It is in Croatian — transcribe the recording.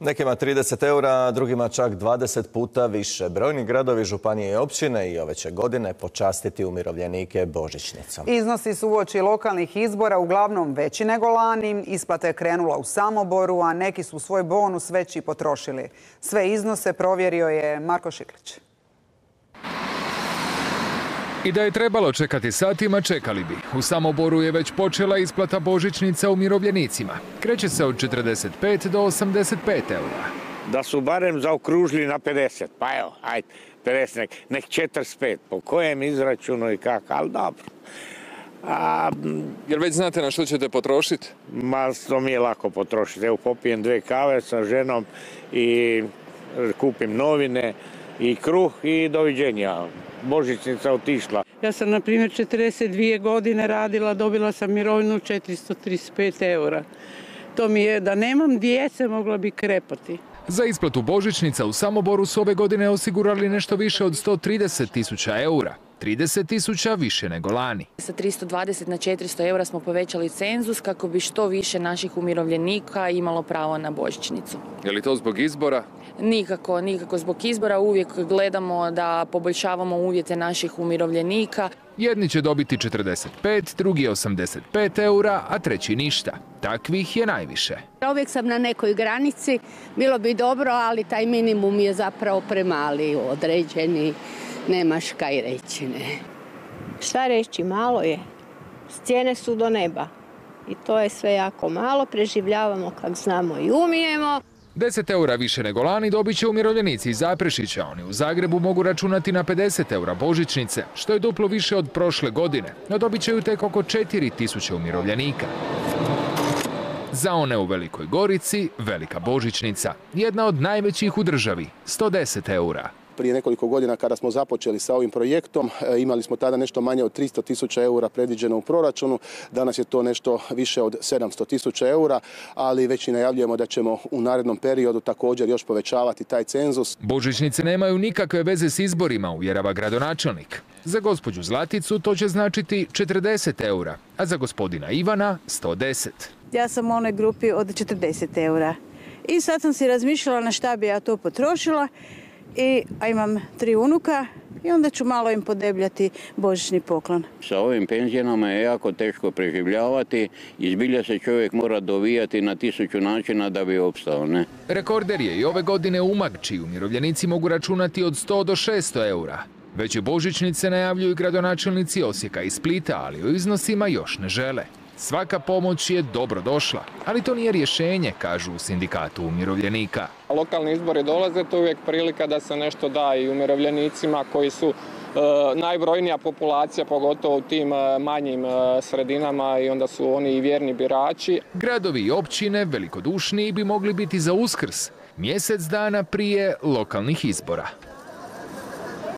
Nekima 30 eura, drugima čak 20 puta više. Brojni gradovi, županije i općine i ove će godine počastiti umirovljenike božićnicom. Iznosi su uoči lokalnih izbora uglavnom veći nego lani. Isplata je krenula u Samoboru, a neki su svoj bonus već i potrošili. Sve iznose provjerio je Marko Šiklić. I da je trebalo čekati satima, čekali bi. U Samoboru je već počela isplata božićnica umirovljenicima. Kreće se od 45 do 85 eura. Da su barem zaokružili na 50, pa evo, ajde, 50, nek 45, po kojem izračunu i kako, ali dobro. Jer već znate na što ćete potrošiti? To mi je lako potrošiti. Evo, popijem 2 kave sa ženom i kupim novine i kruh i doviđenja. Božićnica otišla. Ja sam, na primjer, 42 godine radila, dobila sam mirovinu 435 eura. To mi je, da nemam djece, mogla bi krepati. Za isplatu božićnica u Samoboru su ove godine osigurali nešto više od 130.000 eura. 30.000 više nego lani. Sa 320 na 400 eura smo povećali cenzus kako bi što više naših umirovljenika imalo pravo na božićnicu. Je li to zbog izbora? Nikako zbog izbora. Uvijek gledamo da poboljšavamo uvjete naših umirovljenika. Jedni će dobiti 45, drugi 85 eura, a treći ništa. Takvih je najviše. Uvijek sam na nekoj granici, bilo bi dobro, ali taj minimum je zapravo premali, određeni, nemaš kaj reći, ne. Šta reći, malo je. Cijene su do neba i to je sve jako malo, preživljavamo kako znamo i umijemo. 10 eura više nego lani dobit će umirovljenici iz Zaprešića. Oni u Zagrebu mogu računati na 50 eura božićnice, što je duplo više od prošle godine, no dobit će ju tek oko 4.000 umirovljenika. Za one u Velikoj Gorici, velika božićnica, jedna od najvećih u državi, 110 eura. Prije nekoliko godina kada smo započeli sa ovim projektom, imali smo tada nešto manje od 300.000 eura predviđeno u proračunu. Danas je to nešto više od 700.000 eura, ali već i najavljujemo da ćemo u narednom periodu također još povećavati taj cenzus. Božićnice nemaju nikakve veze s izborima, uvjerava gradonačelnik. Za gospođu Zlaticu to će značiti 40 eura, a za gospodina Ivana 110. Ja sam u onoj grupi od 40 eura. I sad sam si razmišljala na šta bi ja to potrošila. A imam 3 unuka i onda ću malo im podebljati božićni poklon. Sa ovim penzijama je jako teško preživljavati i zbilja se čovjek mora dovijati na 1000 načina da bi opstao, ne? Rekorder je i ove godine Umag, čiji umirovljenici mogu računati od 100 do 600 eura. Veće božićnice najavljuju gradonačelnici Osijeka i Splita, ali o iznosima još ne žele. Svaka pomoć je dobro došla, ali to nije rješenje, kažu u sindikatu umirovljenika. Lokalni izbori dolaze, to je uvijek prilika da se nešto da i umirovljenicima koji su najbrojnija populacija, pogotovo u tim manjim sredinama, i onda su oni i vjerni birači. Gradovi i općine velikodušniji bi mogli biti za Uskrs, mjesec dana prije lokalnih izbora.